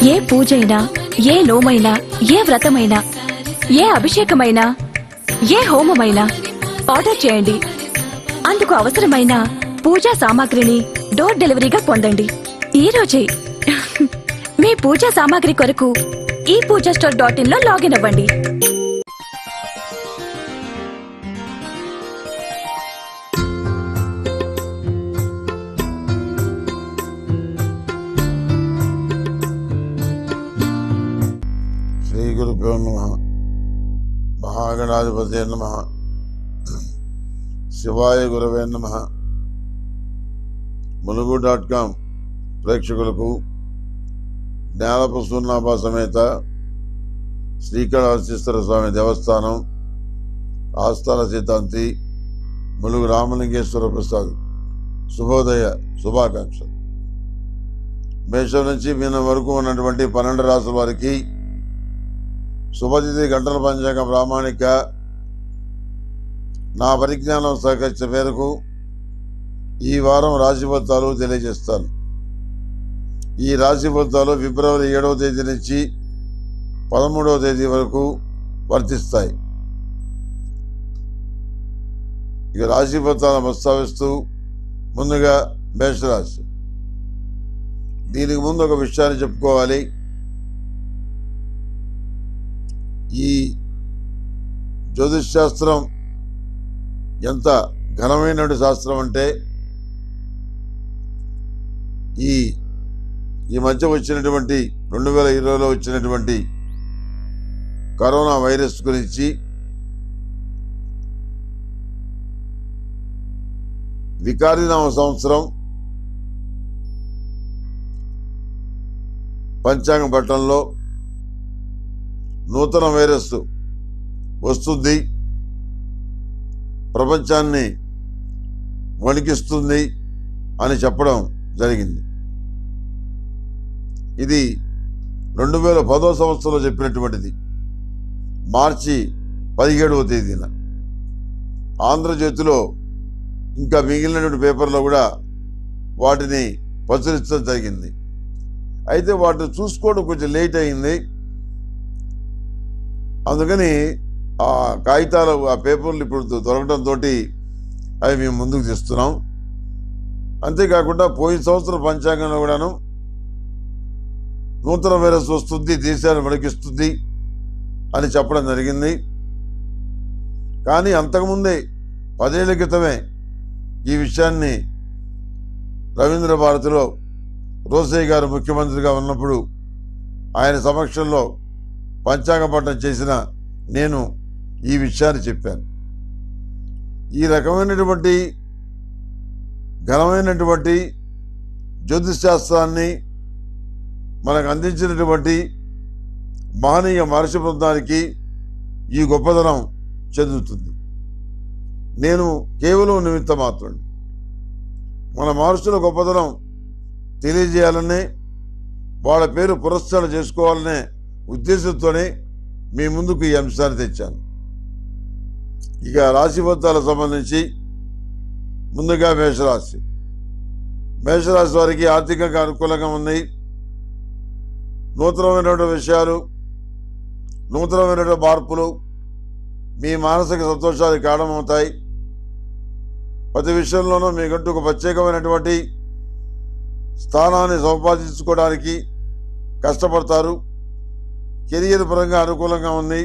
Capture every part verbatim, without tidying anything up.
ఏ పూజైనా, ఏ నోమైనా, ఏ వ్రతమైనా, ఏ అభిషేకమైనా, ఏ హోమమైనా ఆర్డర్ చేయండి. అందుకు అవసరమైన పూజా సామాగ్రిని డోర్ డెలివరీగా పొందండి. ఈ రోజే మీ పూజా సామాగ్రి కొరకు ఈ పూజా స్టోర్ డాట్ ఇన్ లో లాగిన్ అవ్వండి. శ్రీ గురుభ్యో నమః. మహాగణాధిపతే నమః. శివాయ గురవే నమః. ములుగు డాట్ కామ్ ప్రేక్షకులకు జ్ఞానపు సూర్నాభ సమేత శ్రీకాళహస్తీశ్వర స్వామి దేవస్థానం ఆస్థాన సిద్ధాంతి ములుగు రామలింగేశ్వర ప్రసాద్ శుభోదయ శుభాకాంక్షలు. మేషం నుంచి మీనం వరకు ఉన్నటువంటి పన్నెండు రాసుల వారికి శుభతిథి గంటల పంచాంగ ప్రామాణిక నా పరిజ్ఞానం సహకరించిన మేరకు ఈ వారం రాశి ఫలితాలు తెలియజేస్తాను. ఈ రాశి ఫలితాలు ఫిబ్రవరి ఏడవ తేదీ నుంచి పదమూడవ తేదీ వరకు వర్తిస్తాయి. ఇక రాశి ఫలితాలను ప్రస్తావిస్తూ ముందుగా మేషరాశి. దీనికి ముందు ఒక విషయాన్ని చెప్పుకోవాలి. ఈ జ్యోతిష్ శాస్త్రం ఎంత ఘనమైన శాస్త్రం అంటే ఈ ఈ మధ్య వచ్చినటువంటి రెండు వేల ఇరవైలో వచ్చినటువంటి కరోనా వైరస్ గురించి వికారినామ సంవత్సరం పంచాంగ పట్టణంలో నూతన వైరస్ వస్తుంది, ప్రపంచాన్ని వణికిస్తుంది అని చెప్పడం జరిగింది. ఇది రెండు వేల పదో సంవత్సరంలో చెప్పినటువంటిది. మార్చి పదిహేడవ తేదీన ఆంధ్రజ్యోతిలో ఇంకా మిగిలినటువంటి పేపర్లో కూడా వాటిని ప్రచురించడం జరిగింది. అయితే వాటిని చూసుకోవడం కొంచెం లేట్ అయింది. అందుకని ఆ కాగితాలు ఆ పేపర్లు ఇప్పుడు దొరకడంతో అవి మేము ముందుకు తెస్తున్నాం. అంతేకాకుండా పోయిన సంవత్సరం పంచాంగంలో కూడాను నూతన వైరస్ వస్తుంది, దేశాన్ని వణికిస్తుంది అని చెప్పడం జరిగింది. కానీ అంతకుముందే పదేళ్ల క్రితమే ఈ విషయాన్ని రవీంద్ర భారతిలో రోసయ్య గారు ముఖ్యమంత్రిగా ఉన్నప్పుడు ఆయన సమక్షంలో పంచాంగ పఠనం చేసిన నేను ఈ విషయాన్ని చెప్పాను. ఈ రకమైనటువంటి ఘనమైనటువంటి జ్యోతిష్ శాస్త్రాన్ని మనకు అందించినటువంటి మహనీయ మహర్షి బృందానికి ఈ గొప్పదనం చెందుతుంది. నేను కేవలం నిమిత్త మాత్రం. మన మహర్షుల గొప్పదనం తెలియజేయాలనే, వాళ్ళ పేరు పురస్కారం చేసుకోవాలనే ఉద్దేశంతోనే మీ ముందుకు ఈ అంశాన్ని తెచ్చాను. ఇక రాశి ఫలితాలకు సంబంధించి ముందుగా మేషరాశి. మేషరాశి వారికి ఆర్థికంగా అనుకూలంగా ఉన్నాయి. నూతనమైనటువంటి విషయాలు, నూతనమైనటువంటి మార్పులు మీ మానసిక సంతోషానికి కారణమవుతాయి. ప్రతి విషయంలోనూ మీకంటూ ఒక ప్రత్యేకమైనటువంటి స్థానాన్ని సంపాదించుకోవడానికి కష్టపడతారు. కెరియర్ పరంగా అనుకూలంగా ఉంది.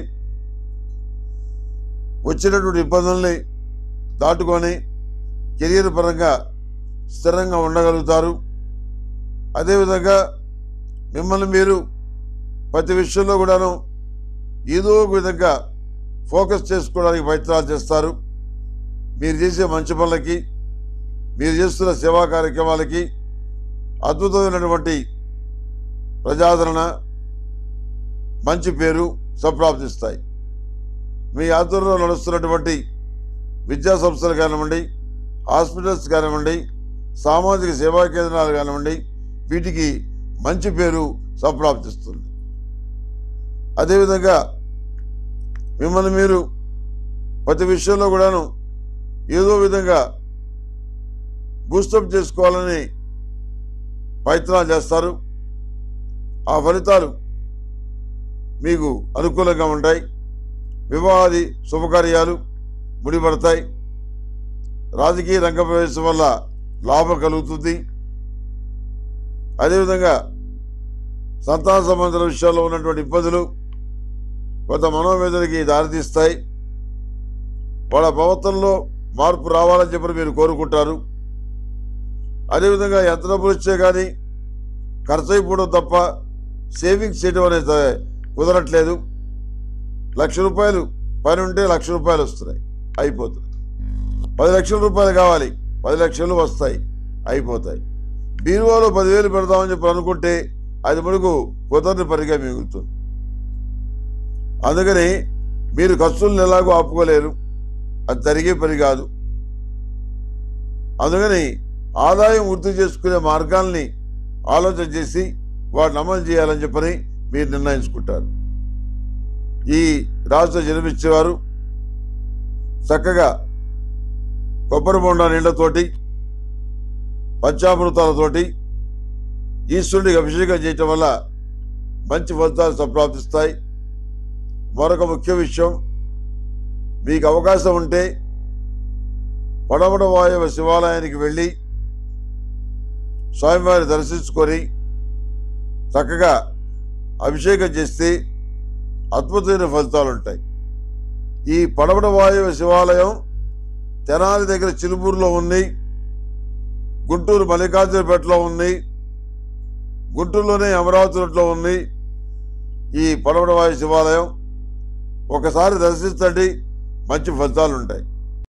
వచ్చినటువంటి ఇబ్బందుల్ని దాటుకొని కెరియర్ పరంగా స్థిరంగా ఉండగలుగుతారు. అదేవిధంగా మిమ్మల్ని మీరు ప్రతి విషయంలో కూడాను ఏదో ఒక విధంగా ఫోకస్ చేసుకోవడానికి ప్రయత్నాలు చేస్తారు. మీరు చేసే మంచి పనులకి, మీరు చేస్తున్న సేవా కార్యక్రమాలకి అద్భుతమైనటువంటి ప్రజాదరణ, మంచి పేరు సంప్రాప్తిస్తాయి. మీ ఆధ్వర్యంలో నడుస్తున్నటువంటి విద్యా సంస్థలు కానివ్వండి, హాస్పిటల్స్ కానివ్వండి, సామాజిక సేవా కేంద్రాలు కానివ్వండి, వీటికి మంచి పేరు సంప్రాప్తిస్తుంది. అదేవిధంగా మిమ్మల్ని మీరు ప్రతి విషయంలో కూడాను ఏదో విధంగా బూస్టప్ చేసుకోవాలని ప్రయత్నాలు చేస్తారు. ఆ ఫలితాలు మీకు అనుకూలంగా ఉంటాయి. వివాహాది శుభకార్యాలు ముడిపడతాయి. రాజకీయ రంగ ప్రవేశం వల్ల లాభం కలుగుతుంది. అదేవిధంగా సంతాన సంబంధాల విషయాల్లో ఉన్నటువంటి ఇబ్బందులు కొంత మనోవేదనకి దారితీస్తాయి. వాళ్ళ ప్రవర్తనలో మార్పు రావాలని చెప్పి మీరు కోరుకుంటారు. అదేవిధంగా ఎంత డబ్బులు వచ్చే కానీ ఖర్చు అయిపోవడం తప్ప సేవింగ్స్ చేయడం అనేది కుదరట్లేదు. లక్ష రూపాయలు పని ఉంటే లక్ష రూపాయలు వస్తున్నాయి, అయిపోతున్నాయి. పది లక్షల రూపాయలు కావాలి, పది లక్షలు వస్తాయి, అయిపోతాయి. బీరువాలో పదివేలు పెడదామని చెప్పి అనుకుంటే అది మనకు కుదరని పనిగా మిగులుతుంది. అందుకని మీరు ఖర్చులను ఎలాగో ఆపుకోలేరు, అది జరిగే పని కాదు. అందుకని ఆదాయం వృద్ధి చేసుకునే మార్గాల్ని ఆలోచన చేసి వాటిని అమలు చేయాలని చెప్పని మీరు నిర్ణయించుకుంటారు. ఈ రాశిలో జన్మించేవారు చక్కగా కొబ్బరి బొండా నీళ్లతోటి పంచామృతాలతోటి ఈశ్వరుడికి అభిషేకం చేయటం వల్ల మంచి ఫలితాలు సంప్రాప్తిస్తాయి. మరొక ముఖ్య విషయం, మీకు అవకాశం ఉంటే పడమట వాయువ శివాలయానికి వెళ్ళి స్వామివారిని దర్శించుకొని చక్కగా అభిషేకం చేస్తే అద్భుతమైన ఫలితాలు ఉంటాయి. ఈ పడమట వాయువ శివాలయం తెనాలి దగ్గర చిలుపూరులో ఉంది, గుంటూరు మల్లికార్జునపేటలో ఉంది, గుంటూరులోనే అమరావతి రోడ్లో ఉంది ఈ పడమట వాయు శివాలయం. ఒకసారి దర్శించండి, మంచి ఫలితాలు ఉంటాయి.